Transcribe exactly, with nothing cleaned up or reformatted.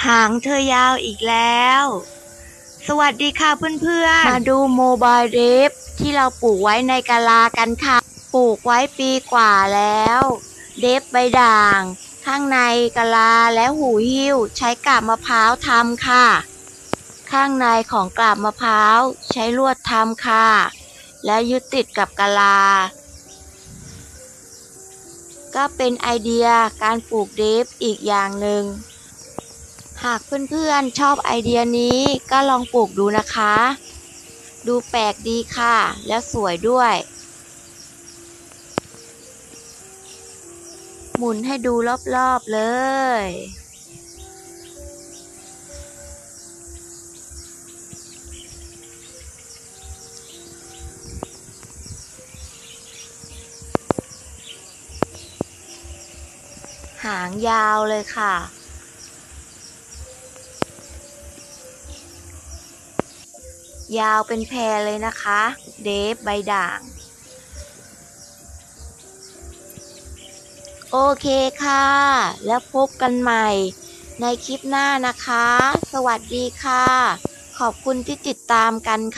างเธอยาวอีกแล้วสวัสดีค่ะเพื่อนๆมาดูโมบายเดฟที่เราปลูกไว้ในกะลากันค่ะปลูกไว้ปีกว่าแล้วเดฟใบด่างข้างในกะลาและหูหิ้วใช้กาบมะพร้าวทำค่ะข้างในของกาบมะพร้าวใช้ลวดทำค่ะและยึดติดกับกะลาก็เป็นไอเดียการปลูกเดฟอีกอย่างหนึ่งหากเพื่อนๆชอบไอเดียนี้ก็ลองปลูกดูนะคะดูแปลกดีค่ะและสวยด้วยหมุนให้ดูรอบๆเลยหางยาวเลยค่ะยาวเป็นแพรเลยนะคะเดฟใบด่างโอเคค่ะแล้วพบกันใหม่ในคลิปหน้านะคะสวัสดีค่ะขอบคุณที่ติดตามกันค่ะ